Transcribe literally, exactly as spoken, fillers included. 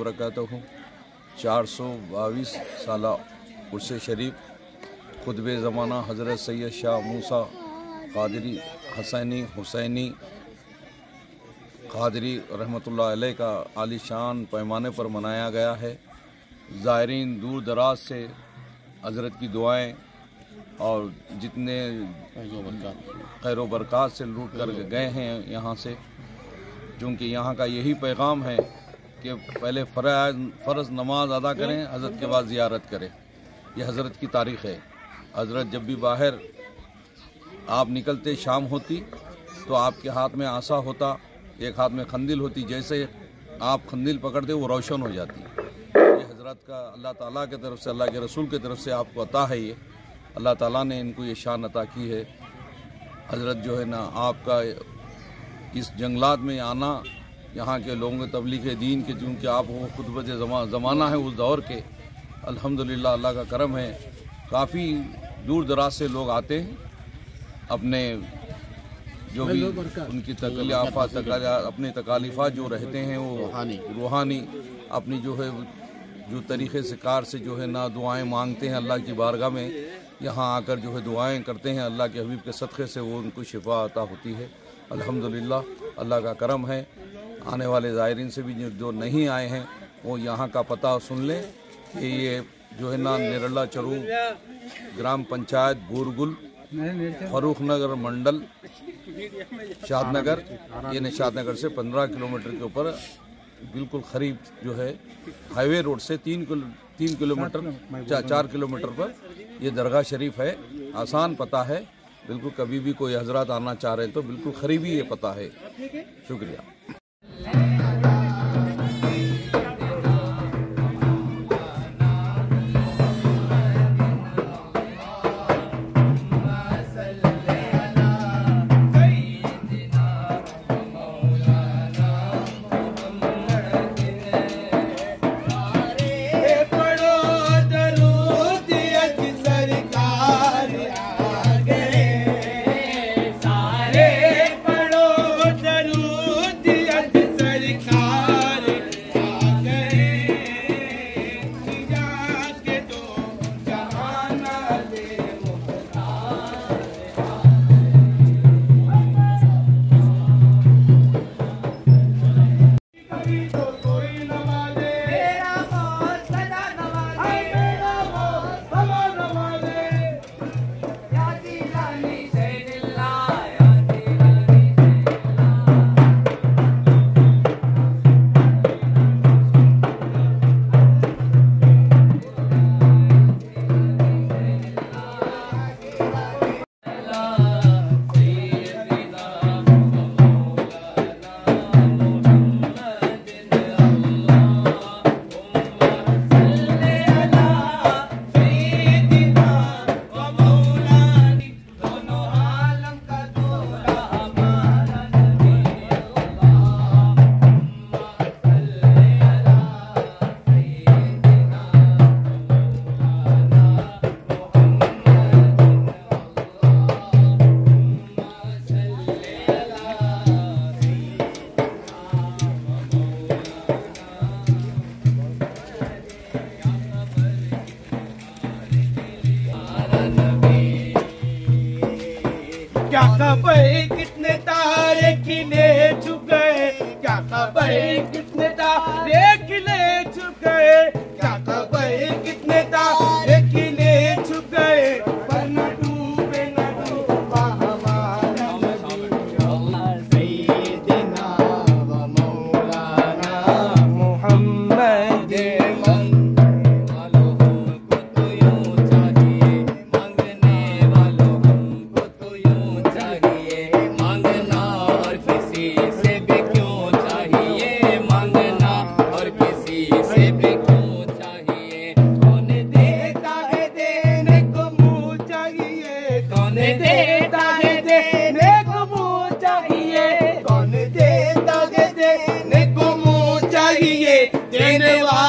वबरकातुहू चार सौ बाईस साला उर्स शरीफ खुतबे ज़माना हज़रत सैयद शाह मूसा क़ादरी हसैनी हुसैनी क़ादरी रहमतुल्लाह अलैह का आलीशान पैमाने पर मनाया गया है। ज़ायरीन दूर दराज से हज़रत की दुआएं और जितने खैर व बरक़ात से लूट कर गए हैं यहाँ से, क्योंकि यहाँ का यही पैगाम है कि पहले फ़र्ज़ फ़र्ज़ नमाज अदा करें, हज़रत के बाद ज़ियारत करें। यह हज़रत की तारीख़ है। हज़रत जब भी बाहर आप निकलते, शाम होती तो आपके हाथ में आसा होता, एक हाथ में खंदिल होती, जैसे आप खंदिल पकड़ते वो रोशन हो जाती। ये हज़रत का अल्लाह ताला की तरफ से, अल्लाह के रसूल की तरफ से आपको अता है। ये अल्लाह ताला ने इनको ये शान अता की है। हज़रत जो है ना, आपका इस जंगलात में आना, यहाँ के लोगों के तबलीग दीन के, चूँकि आप वो खुतबत जमा ज़माना है उस दौर के, अल्हम्दुलिल्लाह अल्लाह का करम है। काफ़ी दूर दराज से लोग आते हैं, अपने जो भी उनकी तकलीफ़ा अपने तकालीफ़ा जो रहते हैं वो रूहानी अपनी जो है जो तरीक़े से कार से जो है ना दुआएं मांगते हैं अल्लाह की बारगाह में, यहाँ आकर जो है दुआएं करते हैं। अल्लाह के हबीब के सदक़े से वो उनको शिफा अता होती है। अल्हम्दुलिल्लाह अल्लाह का करम है। आने वाले ज़ायरीन से भी जो नहीं आए हैं वो यहाँ का पता सुन लें कि ये जो है ना निरला चरू ग्राम पंचायत बूरगुल फरूख नगर मंडल शादनगर, ये निशादनगर से पंद्रह किलोमीटर के ऊपर बिल्कुल करीब जो है हाईवे रोड से तीन किलो तीन किलोमीटर चा, चार किलोमीटर पर ये दरगाह शरीफ है। आसान पता है, बिल्कुल कभी भी कोई हजरत आना चाह रहे हैं तो बिल्कुल करीबी ये पता है। शुक्रिया। क्या खबर कितने तारे खिले छुप गए, क्या खबर कितने तारे खिले छुप गए, क्या खबर कितने तारे खिले छुप गए, पर न डूबे न डूबा हमारा सैयदना व मौलाना मुहम्मद। देने वाला